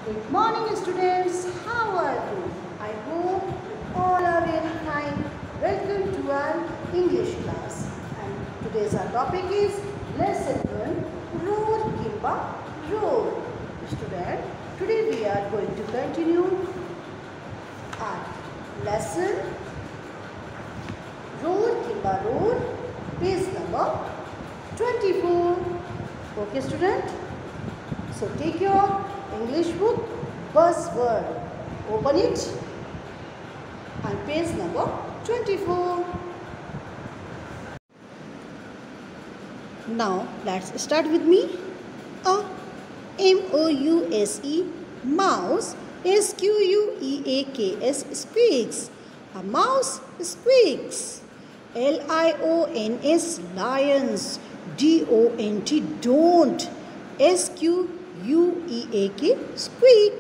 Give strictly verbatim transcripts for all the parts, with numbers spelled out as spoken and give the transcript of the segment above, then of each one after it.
Good morning students, how are you? I hope all are very fine. Welcome to our English class. And today's our topic is lesson one, roar Kimba roar. Student, today we are going to continue our lesson roar Kimba roar, page number twenty-four. Okay student? So take your English book, buzzword, open it and page number twenty-four. Now let's start with me. A M O U S E, mouse. S Q U E A K S, speaks. A mouse squeaks. L I O N S, lions. D O N T, don't. S Q U E A K, squeak.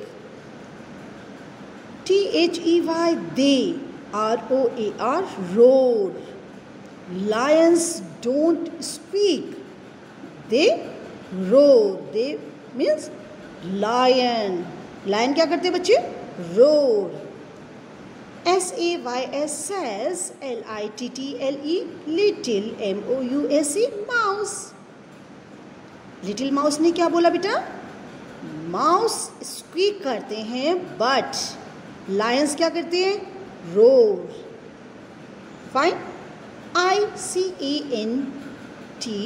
T H E Y, they. R O A R, roar. Lions don't speak. They roar. They means lion. Lion क्या करते बच्चे? Roar. S A Y S, says. L I T T L E, little. M O U S E, mouse. Little mouse ने क्या बोला बेटा? Mouse squeak करते हैं but Lions क्या करते हैं? Roar. Fine. I C A N T,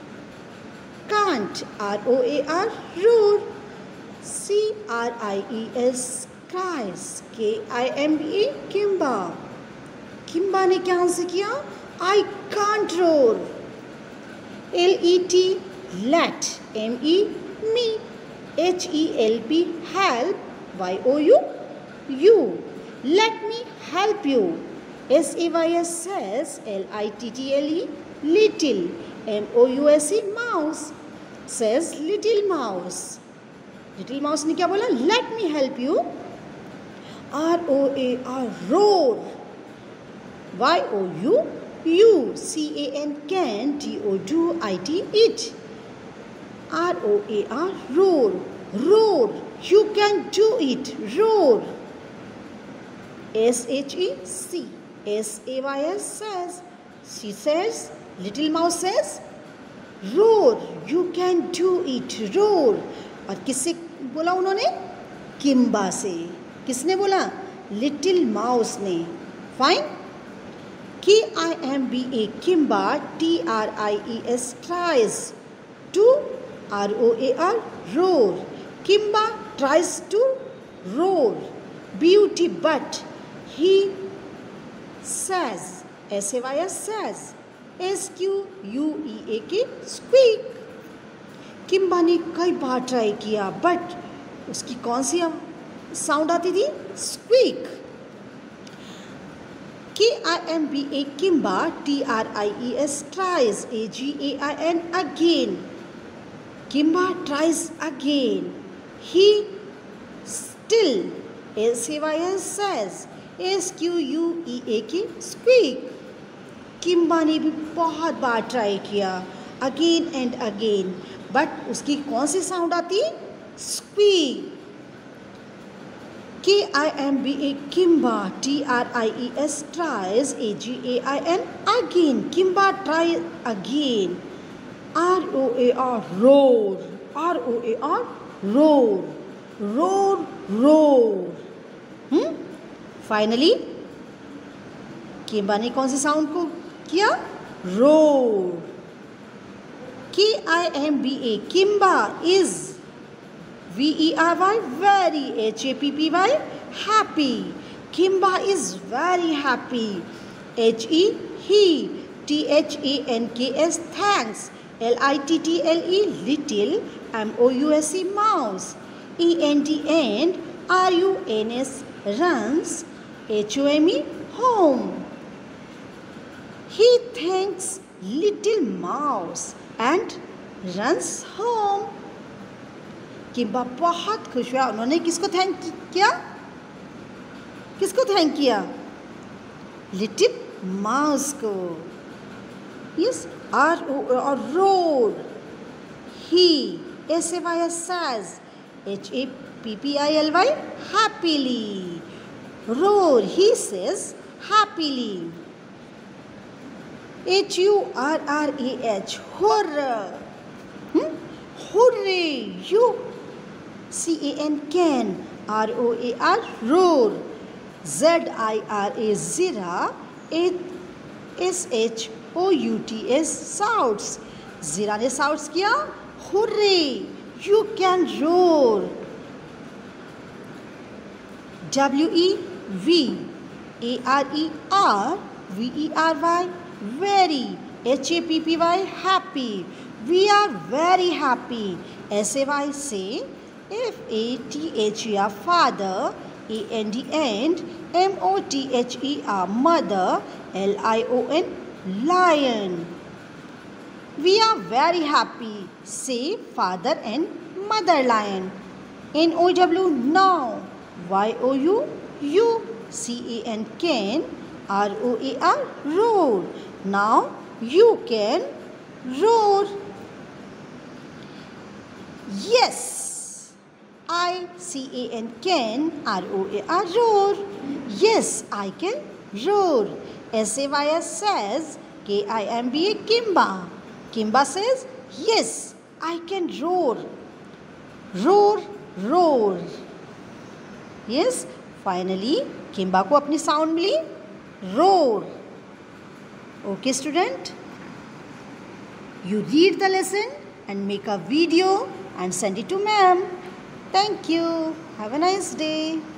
can't. R O A R, roar. C R I E S, cries. K I M B ए, किम्बा. किम्बा ने क्या आंसर किया? I can't roar. L E T, let. M E, me. H E L P, help. Y O U, you. Let me help you. S A Y S, says. L I T T L E, little. M O U S E, mouse. Says little mouse. Little mouse ने क्या बोला? Let me help you. R O A R, roar. Y O U, you. C A N, can. T O do I T, it. R O A R, roar. Roar. You can do it. Roar. S H E C. S A Y S, says. She says. Little mouse says. Roar. You can do it. Roar. और किससे बोला उन्होंने? किम्बा से. किसने बोला? Little mouse ने. Fine. K I M B A, Kimba. T R I E S, tries to. R O A R, roar. Kimba tries to roar. Beauty, but he says. S A Y S, says. S Q U E A K, squeak. Kimba ने कई बार try किया but उसकी कौन सी sound आती थी? Squeak. K I M B A, Kimba. T R I E S, tries. A G A I N, again. Kimba tries again. He still. S A Y S, says. S Q U E A K, squeak. Kimba ने भी बहुत बार try किया again and again but उसकी कौन सी sound आती? Squeak. K I M B A, Kimba. T R I E S, tries. A G A I N, again. Kimba tries again. R O A R, roar. R O A R, roar. Roar, roar. Hmm? Finally, Kimba ने कौन सी sound को किया? Roar. K I M B A, Kimba is. V E R Y, very. H A P P Y, happy. Kimba is very happy. H E, he. T H A N K S, thanks. L I T T L E, little. M O U S E, mouse. E N D, and. R U N S, runs. H O M E, home. He thanks little mouse and runs home. Kimba बहुत खुश हुआ. उन्होंने किसको thank किया? किसको thank किया? Little mouse को. Yes, R O or roar. He, S A Y S, says. H A P P I L Y, happily. Roar, he says happily. H U R R A H, horror. Hmm? Hooray, you. C A N, can. R O A R, roar. Z I R A, zira. S H O U T S, shouts. Zira ने shouts किया, hooray, you can roar. W E V A R E R V E R Y, very. H A P P Y, happy. We are very happy. S A Y, say. F A T H E R, father. A N D, and. M O T H E R, mother. L I O N, lion. We are very happy. Say father and mother lion. N O W, now. Y O U, you. C A N, can. R O A R, roar. Now you can roar. Yes. I C A N, can. R O A R, roar. Yes, I can roar. S A Y S says, K I M B A, Kimba. Kimba says, yes, I can roar. Roar, roar. Yes, finally, Kimba को अपनी sound milli, roar. Okay, student, you read the lesson and make a video and send it to ma'am. Thank you. Have a nice day.